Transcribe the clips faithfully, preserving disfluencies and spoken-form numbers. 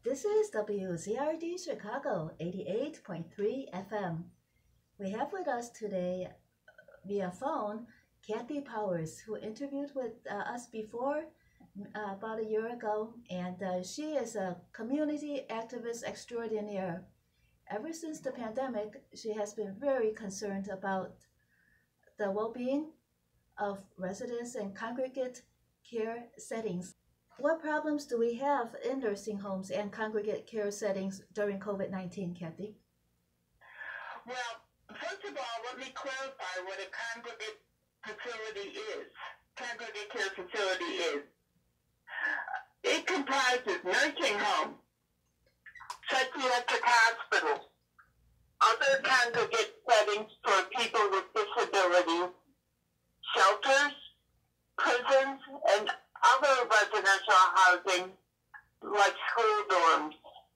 This is W Z R D Chicago eighty-eight point three F M. We have with us today via phone Kathy Powers, who interviewed with uh, us before uh, about a year ago, and uh, she is a community activist extraordinaire. Ever since the pandemic, she has been very concerned about the well-being of residents in congregate care settings. What problems do we have in nursing homes and congregate care settings during COVID nineteen, Kathy? Well, first of all, let me clarify what a congregate facility is. Congregate care facility is. It comprises nursing homes, psychiatric hospitals, other congregate settings for people with disabilities, shelters, prisons, and other residential housing like school dorms.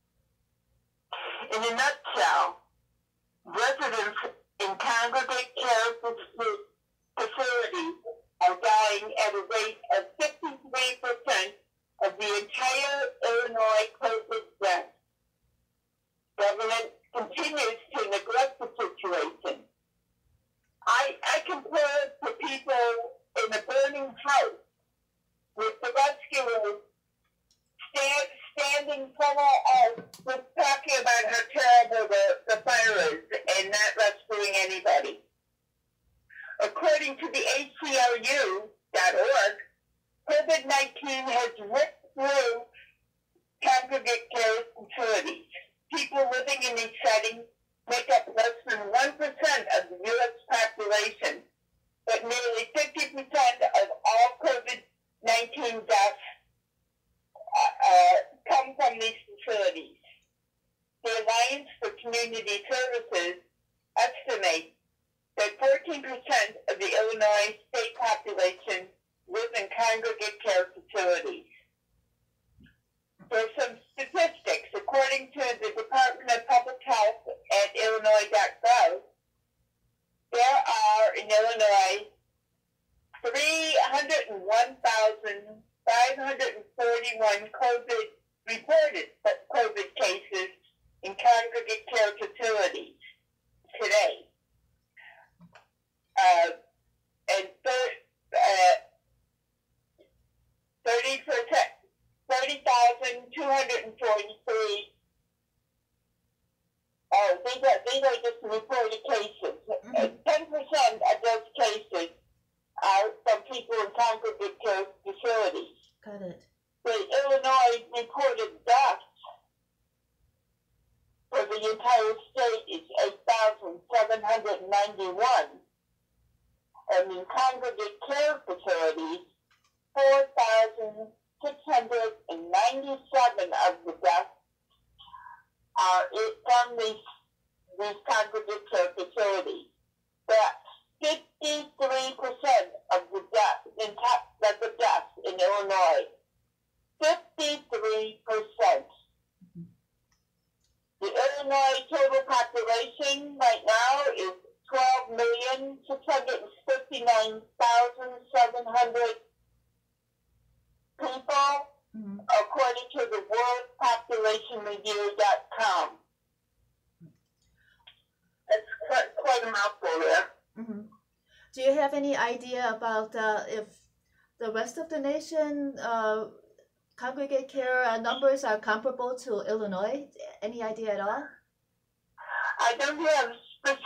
In a nutshell, residents in congregate care facilities are dying at a rate of fifty-three percent of the entire Illinois COVID deaths. Government continues to neglect the situation. I, I compare it to people in a burning house with the rescuers stand, standing somewhere else just talking about how terrible the, the fire is and not rescuing anybody. According to the A C L U dot org, COVID nineteen has ripped through congregate care facilities. People living in these settings make up less than one percent of the U S population, but nearly fifty percent of all COVID nineteen deaths uh, uh, come from these facilities. The Alliance for Community Services estimates that fourteen percent of the Illinois state population live in congregate care facilities. For some statistics, according to the Department of Public Health at illinois dot gov, there are in Illinois three hundred one thousand five hundred forty-one COVID reported COVID cases in congregate care facilities today. Uh, and thir- uh, thirty percent, thirty thousand two hundred forty-three. Oh, these are, these are just reported cases. Mm-hmm. Uh, ten percent of those cases are from people in congregate care facilities. Got it. The Illinois reported deaths for the entire state is eight thousand seven hundred ninety-one. And in congregate care facilities, four thousand six hundred ninety-seven of the deaths are from these, these congregate care facilities. That's fifty-three percent of the deaths in of the deaths in Illinois. fifty-three percent. The Illinois total population right now is twelve million six hundred fifty-nine thousand seven hundred people, mm-hmm. according to the world population review dot com. That's quite, quite a mouthful there. Mm-hmm. Do you have any idea about uh, if the rest of the nation uh, congregate care uh, numbers are comparable to Illinois? Any idea at all? I don't have specific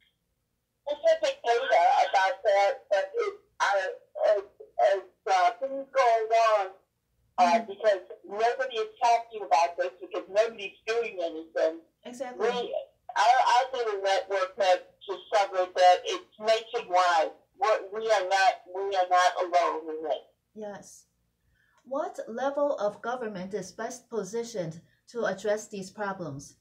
data about that, but it, I, as, as uh, things go along, uh, mm-hmm. because nobody is talking about this, because nobody's doing anything. Exactly. We, our, our little network has discovered that it's nationwide. We're, we are not. We are not alone in it. Yes. What level of government is best positioned to address these problems?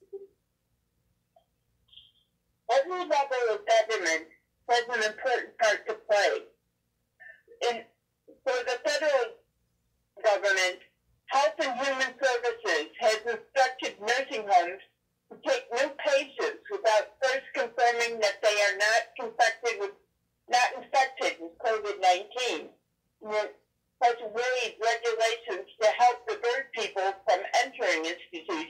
Every level of government has an important part to play. In, for the federal government, Health and Human Services has instructed nursing homes to take new patients without first confirming that they are not infected with not infected with COVID nineteen. Has waived regulations to help divert people from entering institutions.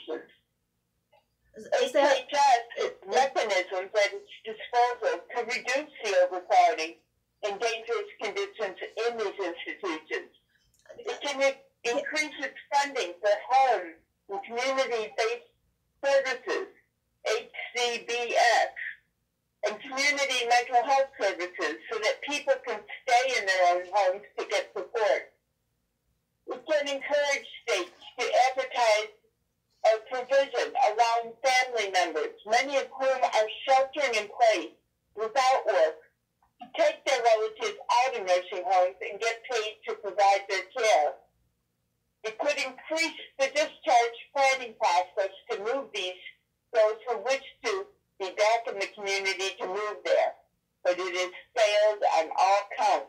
reduce the overcrowding and dangerous conditions in these institutions. It can increase its funding for home and community-based services, H C B S, and community mental health services so that people can stay in their own homes to get support. We can encourage states to advertise a provision allowing family members, many of whom are sheltering in place without work, to take their relatives out of nursing homes and get paid to provide their care. It could increase the discharge planning process to move these, those who wish to be back in the community to move there, but it has failed on all counts.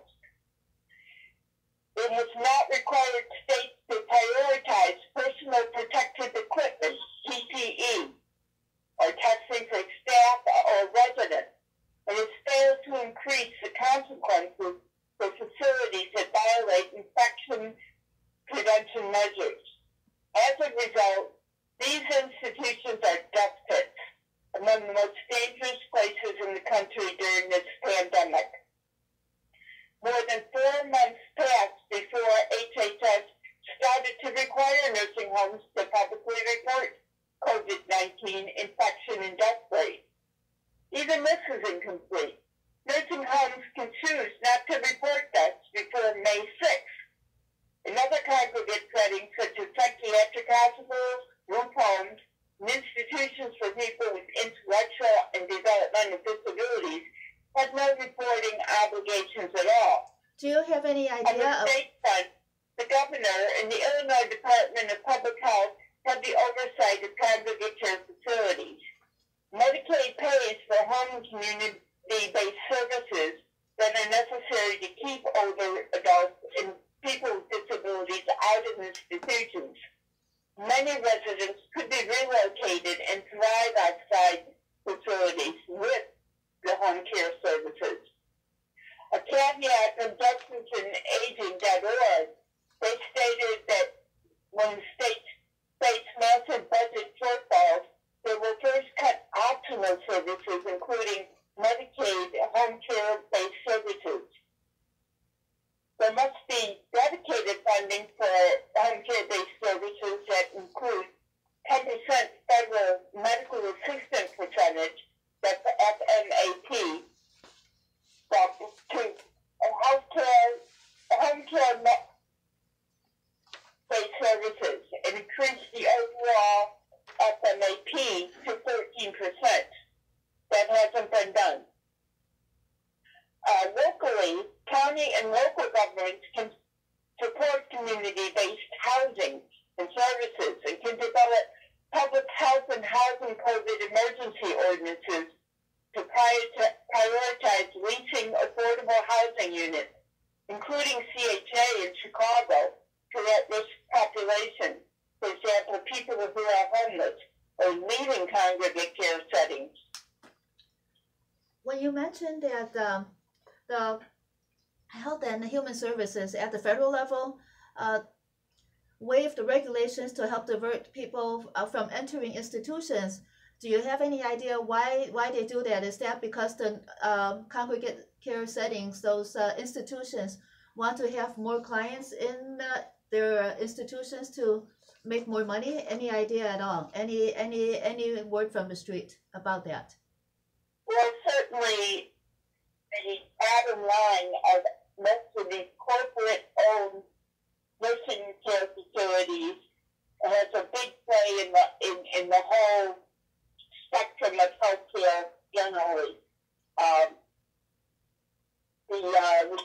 It has not required states to prioritize personal protective equipment, P P E, or testing for staff or residents, and has failed to increase the consequences for facilities that violate infection prevention measures. As a result, these institutions are death pits, among the most dangerous places in the country during this pandemic. More than four months passed before H H S started to require nursing homes to publicly report COVID nineteen infection and death rate. Even this is incomplete. Nursing homes can choose not to report deaths before May sixth. In other congregate settings, such as psychiatric hospitals, group homes, and institutions for people with intellectual and developmental disabilities, have no reporting obligations at all. Do you have any On idea the of... state front, the governor and the Illinois Department of Public Health have the oversight of congregate care facilities. Medicaid pays for home and community-based services that are necessary to keep older adults and people with disabilities out of institutions. Many residents could be relocated and thrive outside facilities with the home care services. A caveat from justice and aging dot org, they stated that when states face massive budget shortfalls, they will first cut optional services, including Medicaid home care-based services. There must be dedicated funding for home care-based services that include ten percent federal medical assistance percentage, that's the F M A P, to health care, home care based services, and increase the overall F M A P to thirteen percent. That hasn't been done. Uh, locally, county and local governments can support community-based housing and services and can develop public health and housing COVID emergency ordinances to prioritize leasing affordable housing units, including C H A in Chicago, to at-risk populations, for example, people who are homeless or leaving congregate care settings. When you mentioned that um, the Health and Human Services at the federal level uh, waive the regulations to help divert people uh, from entering institutions, do you have any idea why why they do that? Is that because the uh, congregate care settings, those uh, institutions, want to have more clients in uh, their institutions to make more money? Any idea at all? Any any any word from the street about that? Well, certainly the bottom line of most of these corporate-owned nursing care facilities has a big play in the in, in the whole spectrum of healthcare generally. Um, the uh,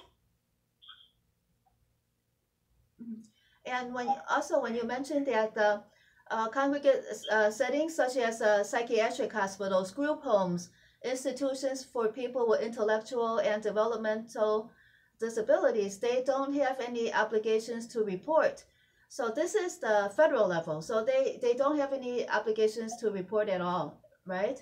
and when also when you mentioned that the uh, congregate uh, settings such as uh, psychiatric hospitals, group homes, institutions for people with intellectual and developmental disabilities, they don't have any obligations to report. So this is the federal level. So they, they don't have any obligations to report at all, right?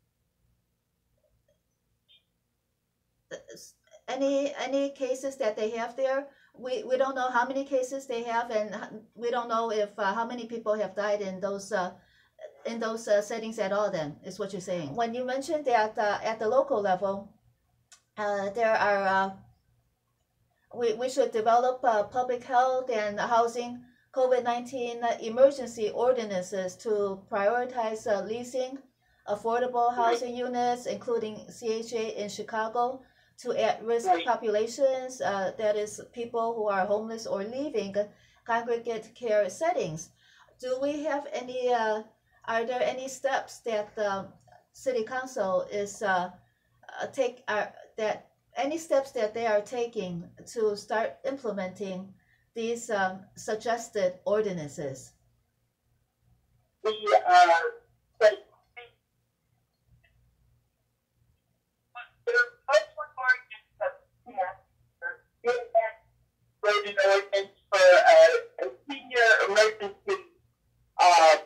Any any cases that they have there? We, we don't know how many cases they have, and we don't know if uh, how many people have died in those uh, in those uh, settings at all. Then is what you're saying. When you mentioned that uh, at the local level, Uh, there are uh, we, we should develop uh, public health and housing COVID nineteen emergency ordinances to prioritize uh, leasing affordable housing units, including C H A in Chicago, to at-risk populations, uh, that is, people who are homeless or leaving congregate care settings. Do we have any, uh, are there any steps that the city council is uh, uh, take are that any steps that they are taking to start implementing these um, suggested ordinances? The uh, but there's much more ordinance that yeah, did that wrote an ordinance for a, a senior emergency uh,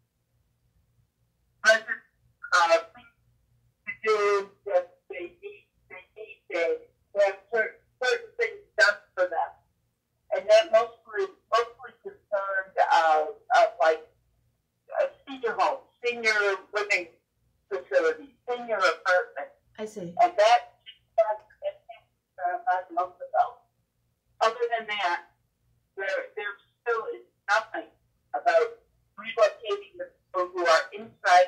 resident, uh, to do that they need, they need to have certain, certain things done for them. And that mostly, mostly concerned, uh, of like, a senior home, senior living facility, senior apartment. I see. And that, that, uh, five months ago. Other than that, there, there still is nothing about relocating the people who are inside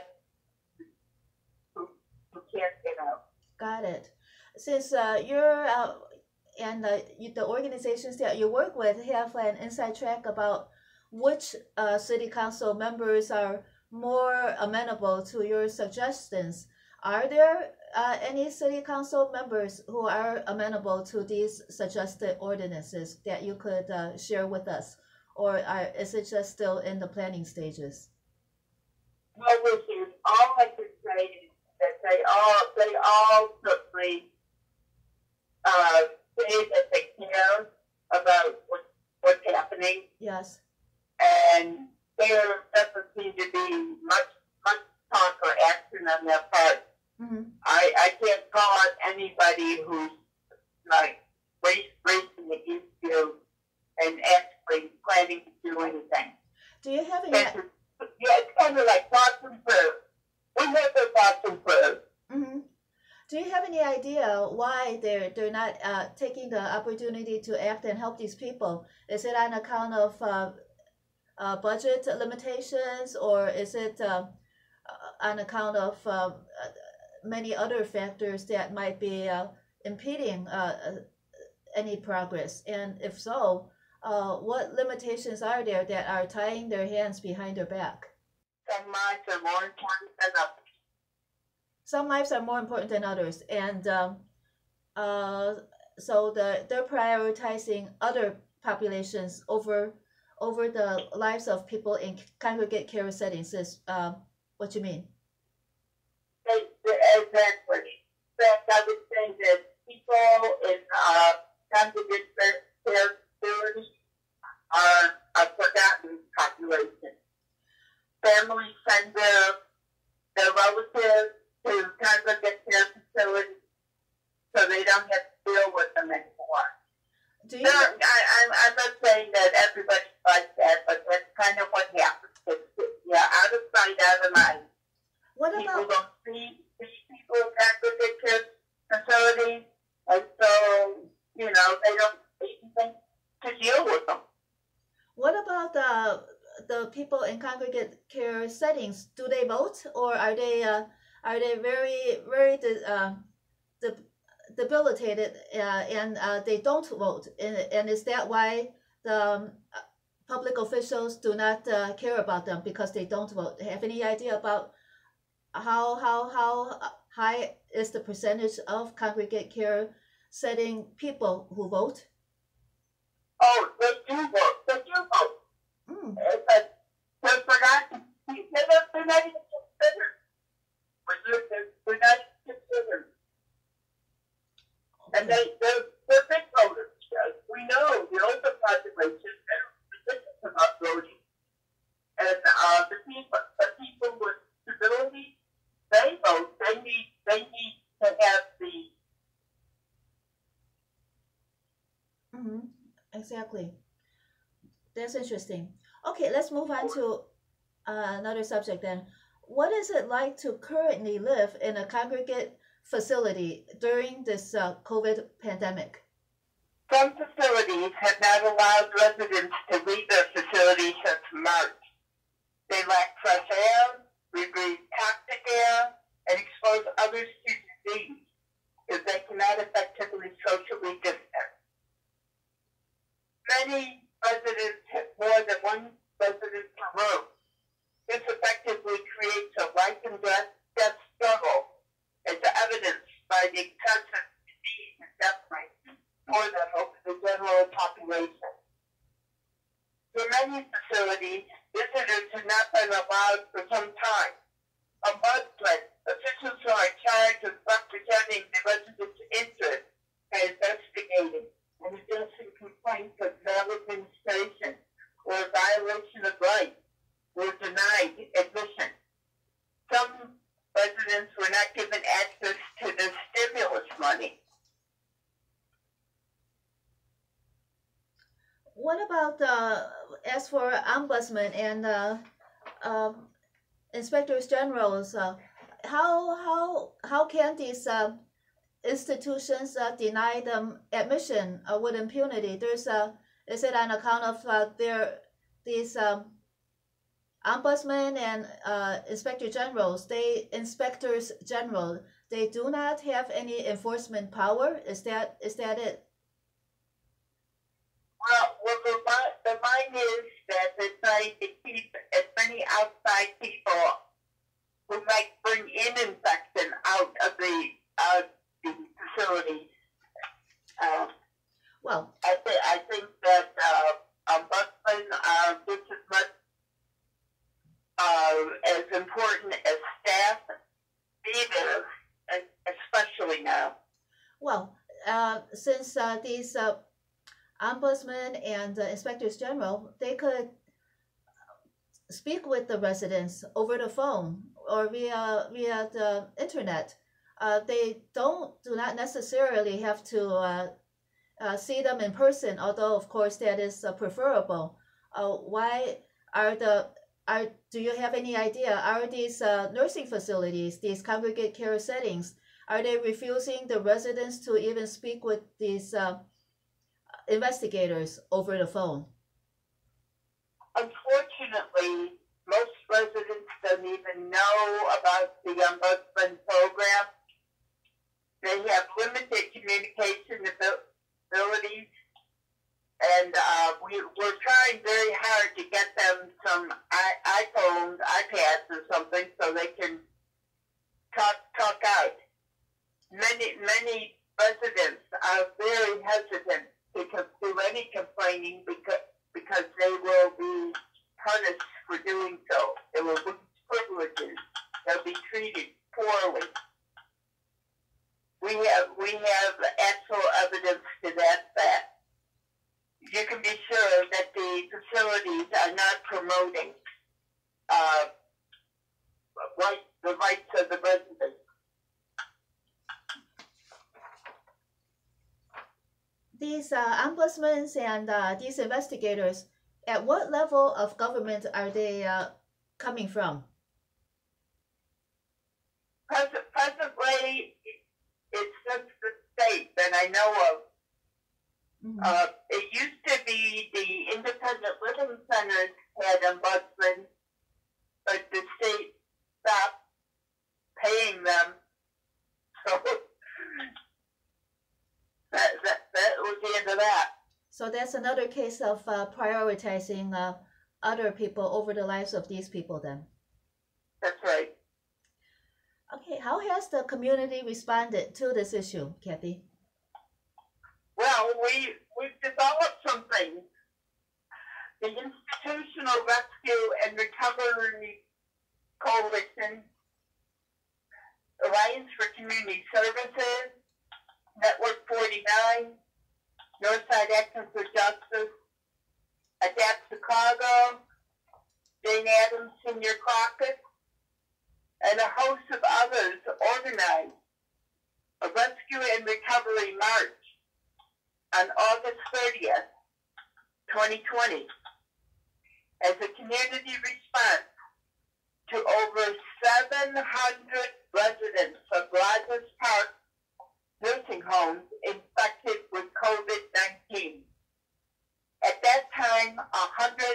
who, who can't get out. Got it. Since uh, you're uh, and uh, you, the organizations that you work with have an inside track about which uh, city council members are more amenable to your suggestions. Are there uh, any city council members who are amenable to these suggested ordinances that you could uh, share with us? Or are, is it just still in the planning stages? Well, Richard, all I can say is that they all, they all certainly uh, say that they care about what, what's happening. Yes. And there doesn't seem to be much, much talk or action on their part. Mm-hmm. I, I can't call out anybody who's like race, racing the issue and actually planning to do anything. Do you have any? Yeah, it's kind of like thoughts and prayers. We have the thoughts and prayers. Mm-hmm. Do you have any idea why they're they're not uh, taking the opportunity to act and help these people? Is it on account of uh, uh, budget limitations, or is it uh, on account of uh, many other factors that might be uh, impeding uh, any progress? And if so, uh, what limitations are there that are tying their hands behind their back? Some lives are more important than others. Some lives are more important than others, and um, uh, so the, they're prioritizing other populations over over the lives of people in congregate care settings. Is uh, what you mean? Exactly. But I would say that people in uh, congregate care facilities are a forgotten population. Families send their their relatives to congregate care facilities so they don't have to deal with them anymore. Do you? No, I, I'm, I'm not saying that everybody's like that, but that's kind of what happens. It's, yeah, out of sight, out of mind. What People about? don't see these people in congregate care facilities, and so, you know, they don't even to deal with them. What about the the people in congregate care settings? Do they vote, or are they uh, are they very very de- uh, de- debilitated uh, and uh, they don't vote? And, and is that why the um, public officials do not uh, care about them because they don't vote? Have any idea about how how how high is the percentage of congregate care setting people who vote? Oh, they do vote. They do vote. Mm. But they're forgotten. They're not, they're not even considered. They're, they're, they're not even considered. And they, they're, they're big voters. We know the older population, they're religious about voting. And uh, the people, the people with disabilities, they vote. They need, they need to have the. Mm-hmm. Exactly. That's interesting. Okay, let's move on to uh, another subject then. What is it like to currently live in a congregate facility during this uh, COVID pandemic? Some facilities have not allowed residents to leave their facility since March. They lack fresh air, we breathe toxic air, and expose others to disease if they cannot effectively socially distance. Many residents have more than one resident per room. This effectively creates a life and death, death struggle, as evidenced by the excessive disease and death rate for them over the general population. For many facilities, visitors have not been allowed for some time. Ombudsman, officials who are in charge of representing the residents' interests, are investigating and addressing complaints of maladministration or violation of rights were denied admission. Some residents were not given access to the stimulus money. What about uh, as for ombudsman and uh, um, inspectors generals? Uh, how how how can these uh, institutions uh, deny them admission uh, with impunity? There's a is it on account of uh, their these um, ombudsman and uh, inspector generals? They inspectors general. They do not have any enforcement power. Is that is that it? Well, well the, the line is that they're trying to keep as many outside people who might bring in infection out of the uh, the facilities. Uh, well, I, th- I think that uh, ombudsmen are just as much uh, as important as staff, even, especially now. Well, uh, since uh, these uh, ombudsman and uh, inspectors general, they could speak with the residents over the phone or via via the internet. Uh, they don't do not necessarily have to uh, uh, see them in person, although of course that is uh, preferable. Uh, why are the are do you have any idea? Are these uh, nursing facilities, these congregate care settings, are they refusing the residents to even speak with these uh, investigators over the phone? Unfortunately, most residents don't even know about the ombudsman program. They have limited communication abilities, and uh, we, we're trying very hard to get them some I- iPhones, iPads, or something so they can talk talk out. Many many residents are very hesitant to do any complaining because because they will be punished for doing so. They will lose privileges. They'll be treated poorly. We have we have actual evidence to that fact. You can be sure that the facilities are not promoting uh, right, the rights of the residents. These uh, ombudsmen and uh, these investigators, at what level of government are they uh, coming from? Present, presently, it's just the state that I know of. Mm-hmm. Uh, it used to be the independent living centers had ombudsmen, but the state stopped paying them. So that, that, that was the end of that. So that's another case of uh, prioritizing uh, other people over the lives of these people then. That's right. Okay, how has the community responded to this issue, Kathy? Well, we, we've developed some things. The Institutional Rescue and Recovery Coalition, Alliance for Community Services, Network forty-nine, Northside Action for Justice, Adapt Chicago, Jane Addams Senior Caucus, and a host of others organized a rescue and recovery march on August thirtieth, twenty twenty, as a community response to over seven hundred residents of Rogers Park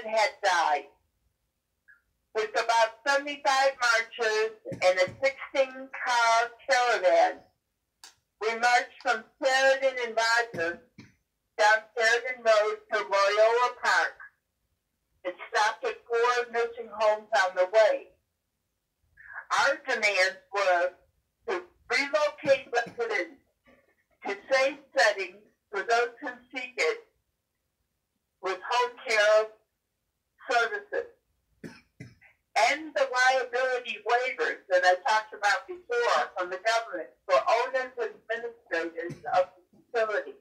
had died. With about seventy-five marchers and a sixteen-car caravan, we marched from Sheridan and Rogers down Sheridan Road to Loyola Park and stopped at four nursing homes on the way. Our demands were to relocate residents to safe settings for those who seek it with home care services. End the liability waivers that I talked about before from the government for owners and administrators of the facility.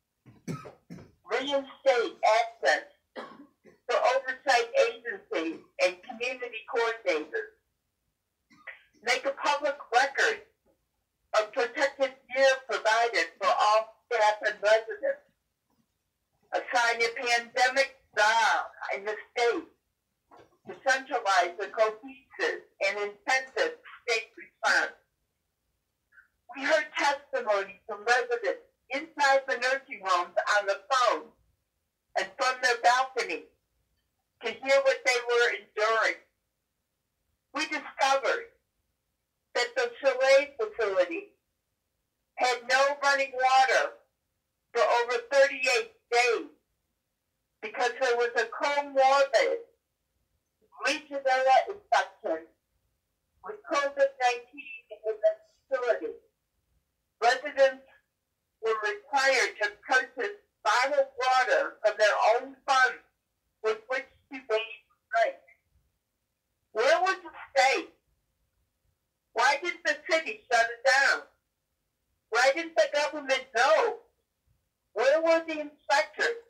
Reinstate access to oversight agencies and community coordinators. Make a public record of protective gear provided for all staff and residents. Assign a pandemic czar in the state to centralize the cohesive and intensive state response. We heard testimony from residents inside the nursing homes on the phone and from their balcony to hear what they were enduring. We discovered that the Chalet facility had no running water for over thirty-eight days because there was a comorbid Legionella infection with COVID nineteen in the facility. Residents were required to purchase bottled water from their own funds with which to bathe and drink. Where was the state? Why didn't the city shut it down? Why didn't the government know? Where were the inspectors?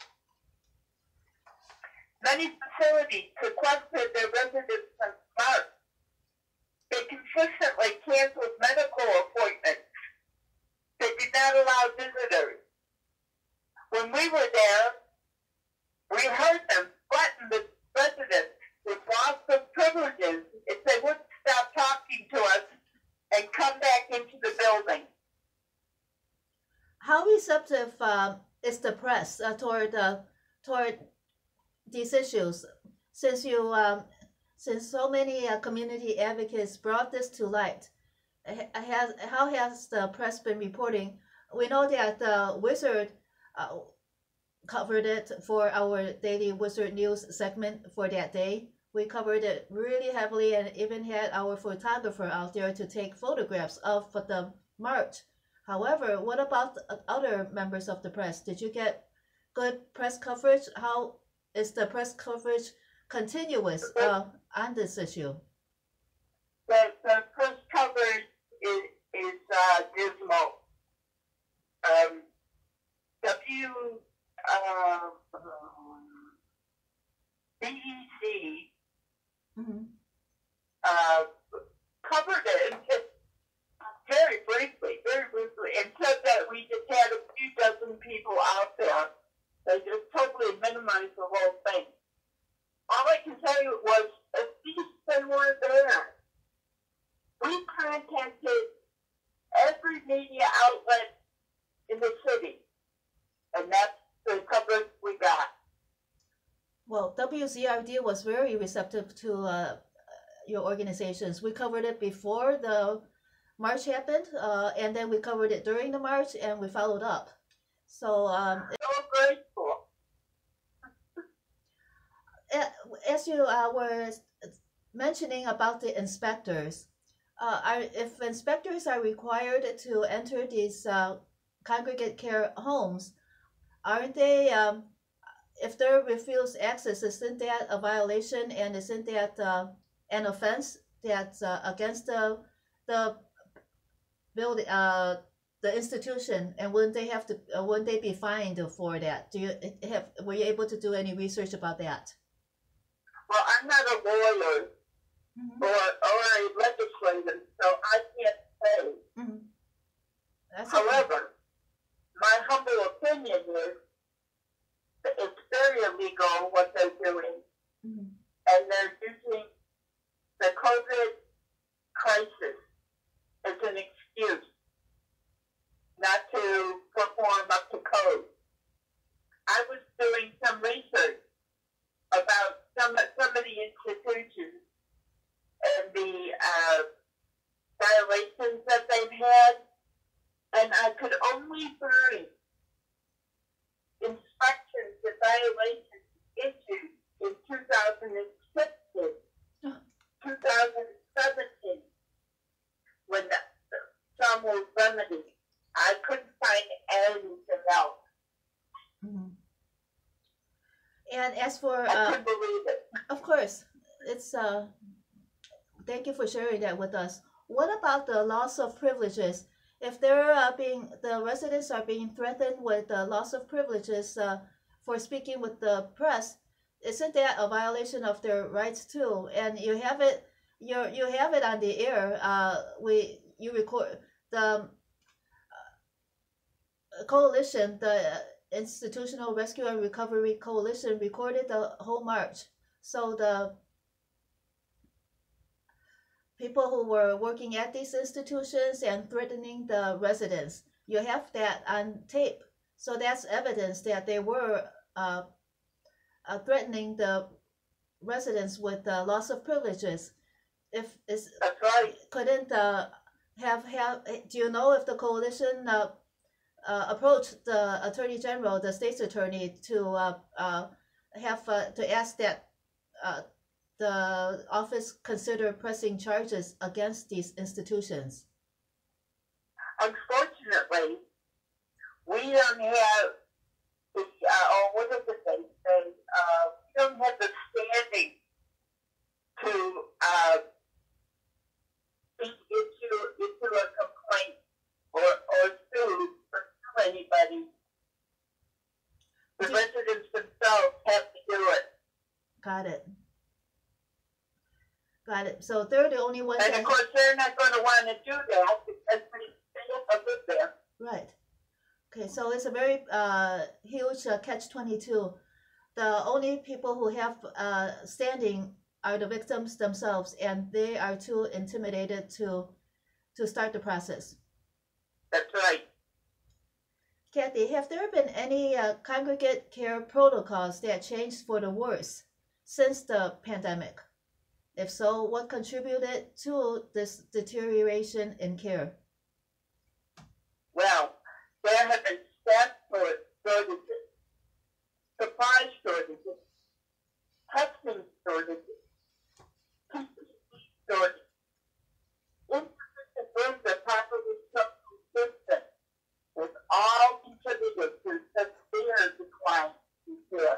Many facilities sequestered their residents from March. They consistently canceled medical appointments. They did not allow visitors. When we were there, we heard them threaten the residents with loss of privileges if they wouldn't stop talking to us and come back into the building. How receptive um, is the press uh, toward uh, toward these issues? Since you, um, since so many uh, community advocates brought this to light, has how has the press been reporting? We know that the Wizard uh, covered it for our daily Wizard News segment for that day. We covered it really heavily and even had our photographer out there to take photographs of the march. However, what about other members of the press? Did you get good press coverage? How is the press coverage continuous uh, on this issue? The, the press coverage is, is uh, dismal. Um, W, uh, B E C mm-hmm. uh, covered it just very briefly, very briefly, and said that we just had a few dozen people out there. They just totally minimized the whole thing. All I can tell you was, at least they were there. We contacted every media outlet in the city, and that's the coverage we got. Well, W Z R D was very receptive to uh, your organizations. We covered it before the march happened, uh, and then we covered it during the march, and we followed up. So, um, so grateful. As you uh, were mentioning about the inspectors, uh, are, if inspectors are required to enter these uh, congregate care homes, aren't they, um, if they're refused access, isn't that a violation and isn't that uh, an offense that's uh, against the, the building, uh, the institution, and wouldn't they have to, uh, wouldn't they be fined for that? Do you have, were you able to do any research about that? Well, I'm not a lawyer mm-hmm. or, or a legislator, so I can't say. Mm-hmm. That's However, okay. My humble opinion is that it's very illegal what they're doing, mm-hmm. and they're using the COVID crisis as an excuse not to perform up to code. I was doing some research about remedy. I couldn't find anything else. Mm-hmm. And as for, I uh, couldn't believe it. of course, it's uh, thank you for sharing that with us. What about the loss of privileges? If they're uh, being the residents are being threatened with the loss of privileges uh, for speaking with the press, isn't that a violation of their rights too? And you have it, you you have it on the air. Uh, we you record the coalition, the Institutional Rescue and Recovery Coalition recorded the whole march. So the people who were working at these institutions and threatening the residents, you have that on tape. So that's evidence that they were uh, uh, threatening the residents with the loss of privileges. If is That's right. couldn't uh, have have do you know if the coalition uh, uh, approached the attorney general, the state's attorney, to uh, uh, have uh, to ask that uh, the office consider pressing charges against these institutions? Unfortunately, we don't have the, uh, or what is it they say, uh, we don't have the standing to uh, issue, issue a complaint or, or sue or sue anybody. The Do- residents themselves have to do it. Got it. Got it. So they're the only ones And of that, course, they're not going to want to do that because they don't live there. right. Okay, so it's a very uh, huge uh, catch twenty-two. The only people who have uh, standing are the victims themselves, and they are too intimidated to to start the process. That's right. Kathy, have there been any uh, congregate care protocols that changed for the worse since the pandemic? If so, what contributed to this deterioration in care? Well, there have been staff shortages, supply shortages, testing shortages, P P E shortages, insufficient rooms that properly social distance, has all contributed to severe decline in care.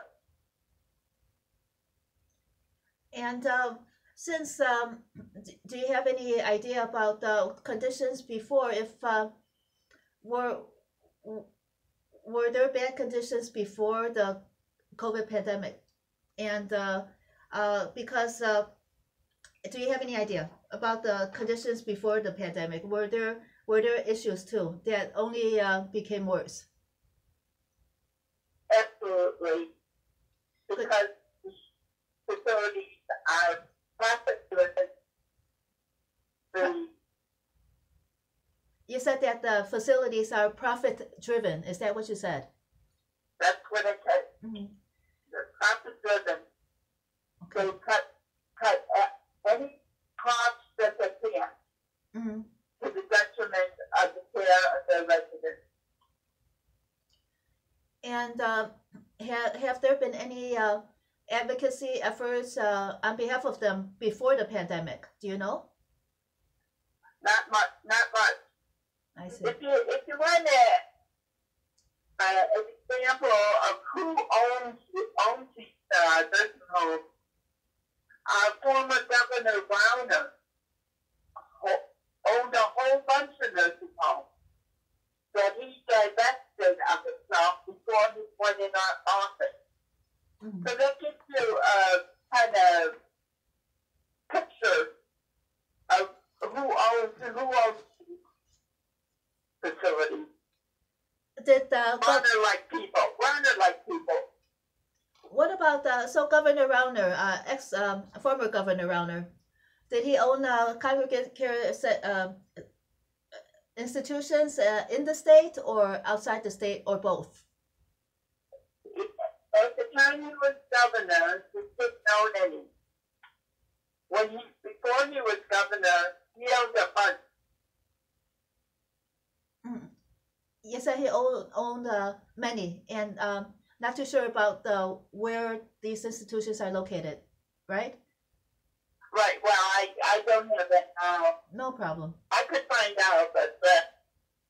And um, since, um, d- do you have any idea about the conditions before? If uh, were were there bad conditions before the COVID pandemic? And uh, uh, because uh, do you have any idea about the conditions before the pandemic? Were there were there issues too that only uh, became worse? Absolutely, because these facilities are profit-driven. The You said that the facilities are profit driven. Is that what you said? That's what I said. Mm-hmm. They're profit-driven. Okay. They cut cut a- any costs that they can Mm-hmm. to the detriment of the care of their residents. And uh, have have there been any uh, advocacy efforts uh, on behalf of them before the pandemic? Do you know? Not much. Not much. I see. If you if you want a, uh, an example of who owns owns these uh, nursing homes, our former Governor Rauner ho- owned a whole bunch of nursing homes that he divested of himself before he went in our office. Mhm. So that gives you a kind of picture of who owns who owns these facilities. Did the gov- Runner like people. Runner like people. what about the so Governor Rauner, uh, ex um, former Governor Rauner, did he own uh, congregate care se- uh, institutions uh, in the state or outside the state or both? At the time he was governor, he didn't own any. When he before he was governor, he owned a bunch. Mm. You said he owned, owned uh, many, and um, not too sure about the where these institutions are located, right? Right. Well, I, I don't have that now. No problem. I could find out, but uh,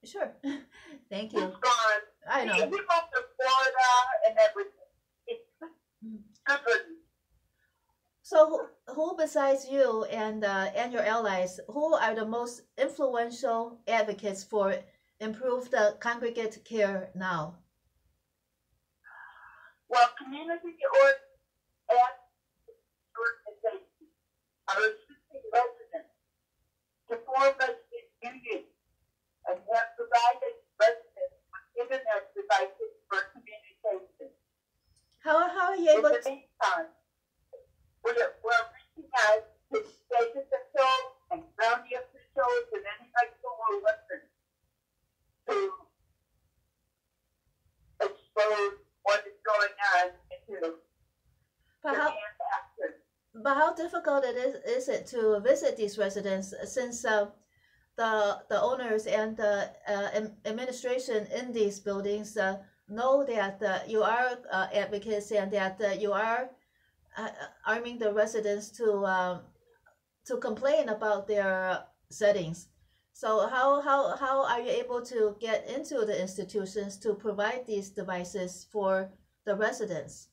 Thank He's you. gone. I He, know. he moved to Florida and everything. It's Mm. good. So, who, who besides you and uh, and your allies, who are the most influential advocates for improved uh, congregate care now? Well, community or organizations are assisting residents to form resident unions and have provided residents with internet devices for communication. How, how are you In able the to, meantime, we're, we're reaching out to state officials and county officials and anybody who will listen to expose what is going on into but how, demand action. but how difficult it is, is it to visit these residents since uh, the the owners and the uh, am- administration in these buildings uh, know that uh, you are uh, advocates and that uh, you are uh, arming the residents to um, to complain about their settings. So how, how, how are you able to get into the institutions to provide these devices for the residents?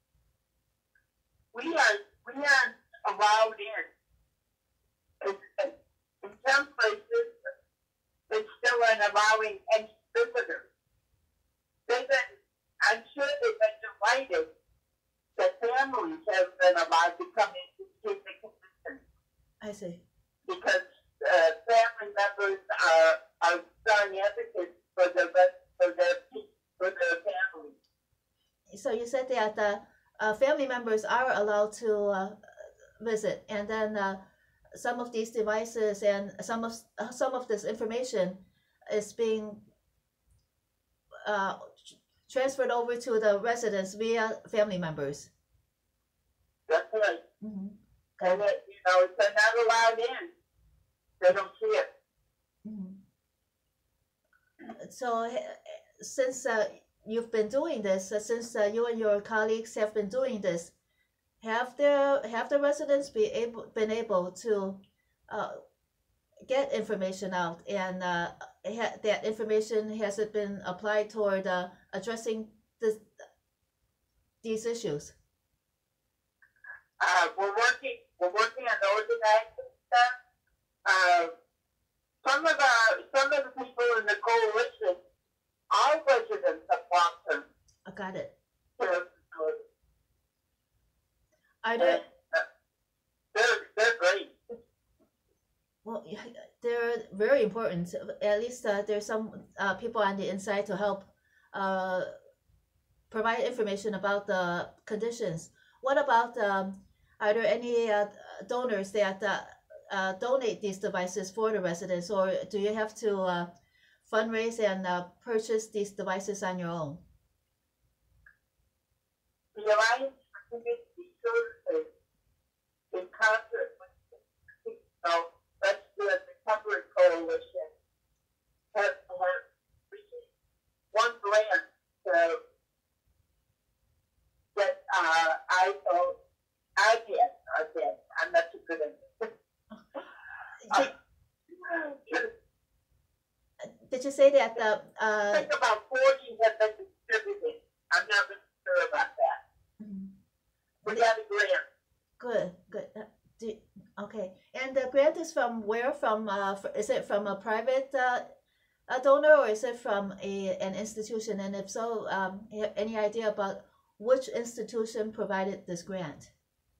We are we are allowed in. In, in some places, they still aren't allowing any visitors. They've been, I'm sure they've been delighted that families have been allowed to come in to see the condition I see. because uh, family members are are strong advocates for their for their for their families. So you said that uh, uh, family members are allowed to uh, visit, and then uh, some of these devices and some of uh, some of this information is being uh, transferred over to the residents via family members. That's right. Mm-hmm. And it, you know, if they're not allowed in, they don't see it. Mm-hmm. So, since uh, you've been doing this, uh, since uh, you and your colleagues have been doing this, have there have the residents be able been able to uh, get information out, and uh, ha- that information has it been applied toward uh, addressing this, these issues? Uh, we're working. We're working on organizing stuff. Uh, some of the some of the people in the coalition are residents of Boston. I got it. They're, Are there? they're they're great. Well, yeah, they're very important. At least uh, there's some uh, people on the inside to help uh, provide information about the conditions. What about, um, are there any uh, donors that uh, uh, donate these devices for the residents, or do you have to uh, fundraise and uh, purchase these devices on your own? The Alliance for Community Services, in concert with the you know, that's the Recovery Coalition, have, have received one grant to get uh, iPhone, iPad, iPad. I'm not too good at it. Did, did you say that the I uh, think about forty have been distributed. I'm not really sure about that. mhm. We got a grant. Good, good. Uh, do, okay, and the grant is from where? From uh, f- is it from a private uh, a donor, or is it from a an institution? And if so, um, you have any idea about which institution provided this grant?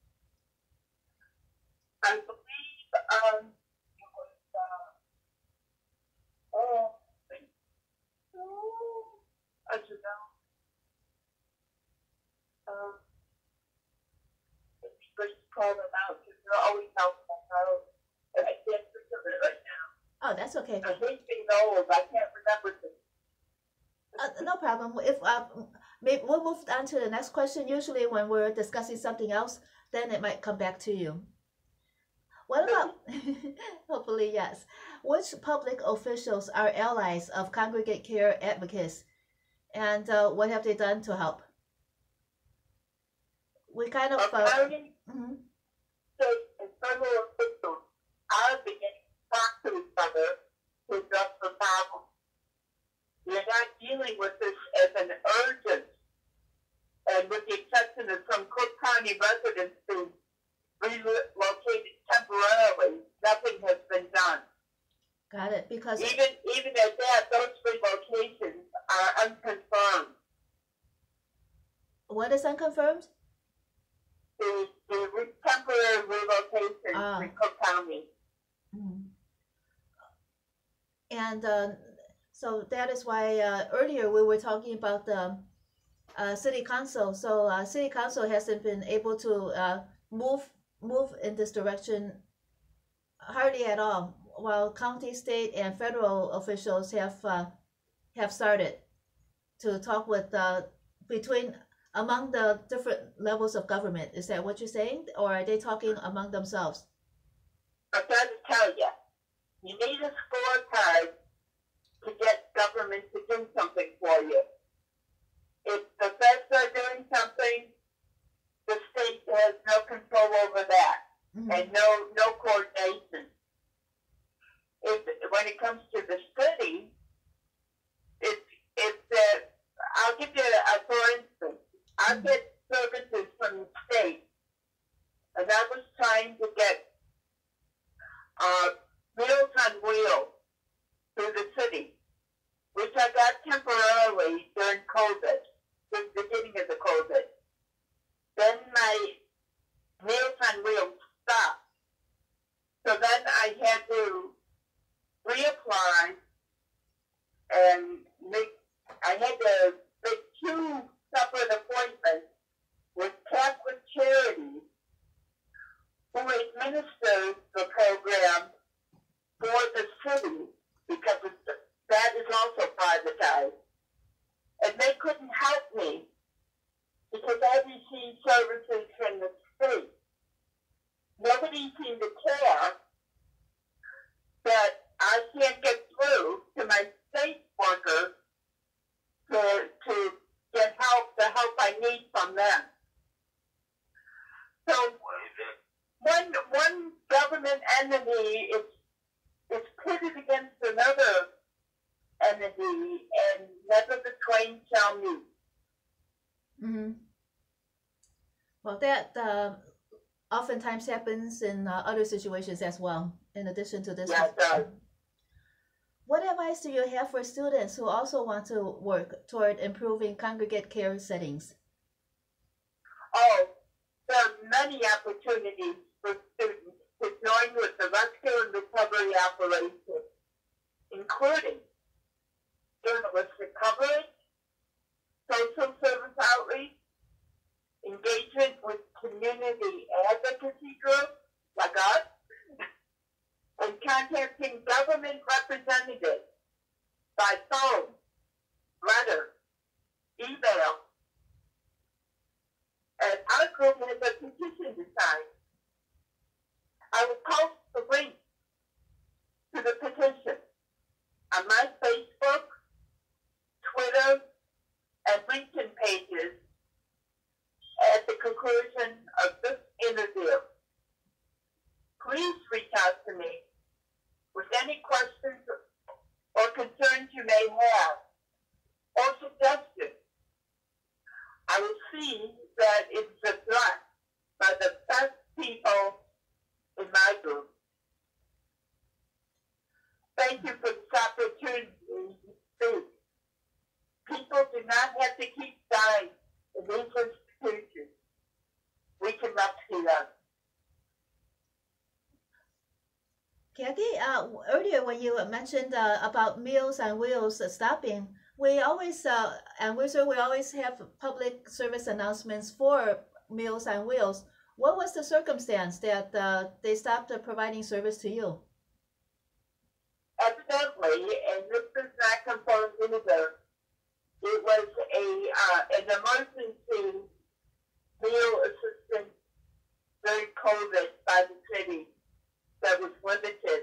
I believe um, it was, uh, oh, I should know. Um, it'd be great to call them out because they're always helpful. So I can't think of it right now. Oh, that's okay. I hate being old. I can't remember things. Uh, no problem. If uh, maybe we'll move on to the next question. Usually, when we're discussing something else, then it might come back to you. What about, hopefully, yes. Which public officials are allies of congregate care advocates, and uh, what have they done to help? We kind of, Our uh, county, mhm. state, and federal officials are beginning to talk to each other to address the problem. The United dealing with this as an urgent, and with the exception of some Cook County residents being relocated temporarily, nothing has been done. Got it. Because even even at that, those relocations are unconfirmed. What is unconfirmed? The, the re- temporary relocation Ah. in Cook County. Mm. And uh, so that is why uh, earlier we were talking about the uh, city council. So uh, city council hasn't been able to uh, move move in this direction hardly at all, while county, state, and federal officials have uh, have started to talk with uh, between among the different levels of government. Is that what you're saying, or are they talking among themselves? I'm trying to tell you, you need a scorecard to get government to do something for you. If the feds are doing something, the state has no control over that, Mhm. and no no coordination. If when it comes to the city, it's it's uh, I'll give you a, for instance, I get services from the state, and I was trying to get uh, Meals on Wheels through the city, which I got temporarily during COVID, the beginning of the COVID. Then my Meals on Wheels stopped. So then I had to reapply and make, I had to make two separate appointments with Catholic Charities, who administers the program for the city, because it's, that is also privatized. And they couldn't help me because I received services from the state. Nobody seemed to care that I can't get through to my state workers to, to get help, the help I need from them. So one, one government entity is, is pitted against another entity, and never the twain shall meet. Mm-hmm. Well, that uh, oftentimes happens in uh, other situations as well, in addition to this. Yeah, it does. What advice do you have for students who also want to work toward improving congregate care settings? Oh, there are many opportunities for students to join with the rescue and recovery operation, including journalistic coverage, social service outreach, engagement with community advocacy groups like us, and contacting government representatives by phone, letter, email. And our group has a petition to sign. I will post the link to the petition on my Facebook, Twitter, and LinkedIn pages at the conclusion of this interview. Please reach out to me with any questions or concerns you may have, or suggestions. I will see that it's addressed by the best people in my group. Thank you for this opportunity to speak. People do not have to keep dying in these institutions. We can rescue them. Kathy, uh, earlier when you mentioned uh, about Meals on Wheels uh, stopping, we always, uh, and we so we always have public service announcements for Meals on Wheels. What was the circumstance that uh, they stopped uh, providing service to you? Evidently, and this is not confirmed either, it was a uh, an emergency meal assistance during COVID by the city that was limited.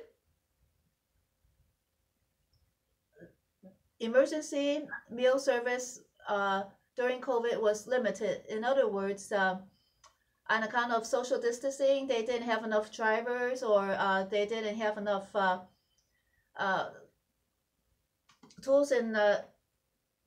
Emergency meal service uh, during COVID was limited. In other words, uh, on account of social distancing, they didn't have enough drivers, or uh, they didn't have enough uh, uh, tools and uh,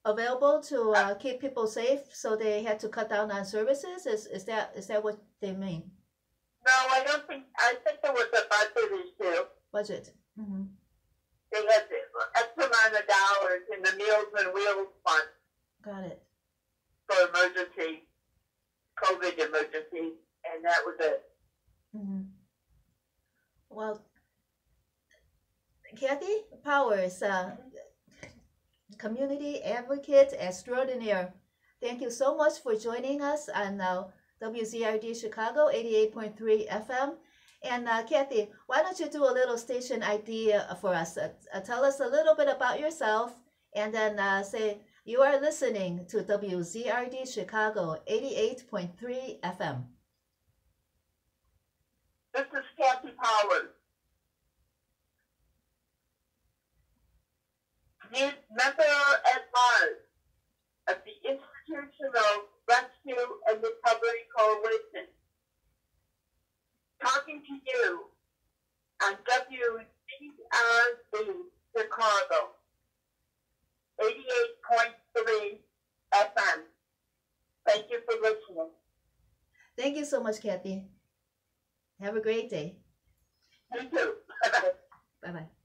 available to uh, keep people safe, so they had to cut down on services? Is is that is that what they mean? No, I don't think. I think there was a budget issue. Budget. Mm-hmm. They had X amount of dollars in the Meals and Wheels fund. Got it. For emergency, COVID emergency, and that was it. Mm-hmm. Well, Kathy Powers, uh, community advocate extraordinaire. Thank you so much for joining us on uh, W Z R D Chicago eighty-eight point three F M. And uh, Kathy, why don't you do a little station I D for us? Uh, uh, tell us a little bit about yourself, and then uh, say you are listening to W Z R D Chicago eighty-eight point three F M. This is Kathy Powers. Member at large of the Institutional Rescue and Recovery Coalition. Talking to you on W Z R D Chicago eighty-eight point three F M. Thank you for listening. Thank you so much, Kathy. Have a great day. You too. Bye-bye. Bye-bye.